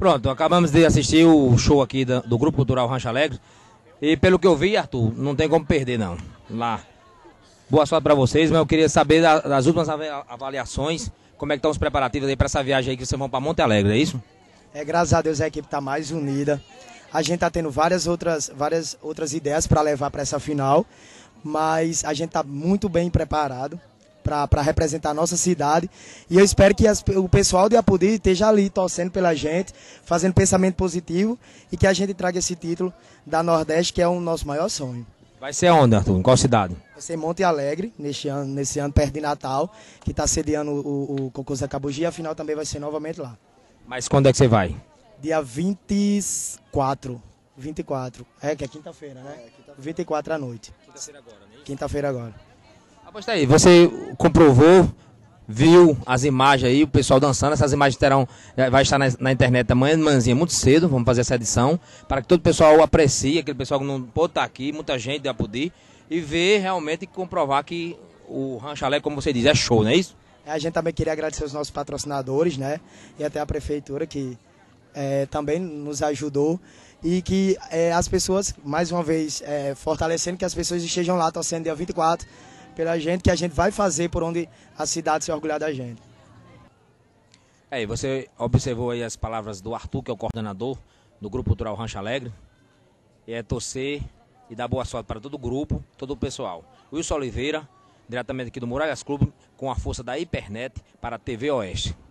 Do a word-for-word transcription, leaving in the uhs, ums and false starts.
Pronto, acabamos de assistir o show aqui da- do Grupo Cultural Rancho Alegre. E pelo que eu vi, Arthur, não tem como perder não. Lá. Boa sorte para vocês, mas eu queria saber da- das últimas ava- avaliações, como é que estão os preparativos aí para essa viagem aí que vocês vão para Monte Alegre, é isso? É, graças a Deus a equipe está mais unida. A gente está tendo várias outras, várias outras ideias para levar para essa final, mas a gente está muito bem preparado para representar a nossa cidade. E eu espero que as- o pessoal de Apodi esteja ali torcendo pela gente, fazendo pensamento positivo e que a gente traga esse título da Nordeste, que é o nosso maior sonho. Vai ser onde, Arthur? Em qual cidade? Vai ser Monte Alegre, neste ano, nesse ano perto de Natal, que está sediando o, o, o concurso da Cabugi, e a final também vai ser novamente lá. Mas quando é que você vai? Dia vinte e quatro. vinte e quatro. É, que é quinta-feira, né? vinte e quatro à noite. Quinta-feira agora, né? Quinta-feira agora. Após tá aí, você comprovou, viu as imagens aí, o pessoal dançando, essas imagens terão, eh, vai estar na, na internet amanhã de manhãzinha, muito cedo, vamos fazer essa edição, para que todo o pessoal aprecie, aquele pessoal que não pôde estar aqui, muita gente de Apodi, e ver realmente e comprovar que o Rancho Alegre, como você diz, é show, não é isso? A gente também queria agradecer os nossos patrocinadores, né? E até a prefeitura que eh, também nos ajudou. E que eh, as pessoas, mais uma vez, eh, fortalecendo que as pessoas estejam lá torcendo dia vinte e quatro pela gente, que a gente vai fazer por onde a cidade se orgulhar da gente. É, e você observou aí as palavras do Arthur, que é o coordenador do Grupo Cultural Rancho Alegre. E é torcer e dar boa sorte para todo o grupo, todo o pessoal. Wilson Oliveira, diretamente aqui do Muralhas Clube, com a força da Hipernet para a T V Oeste.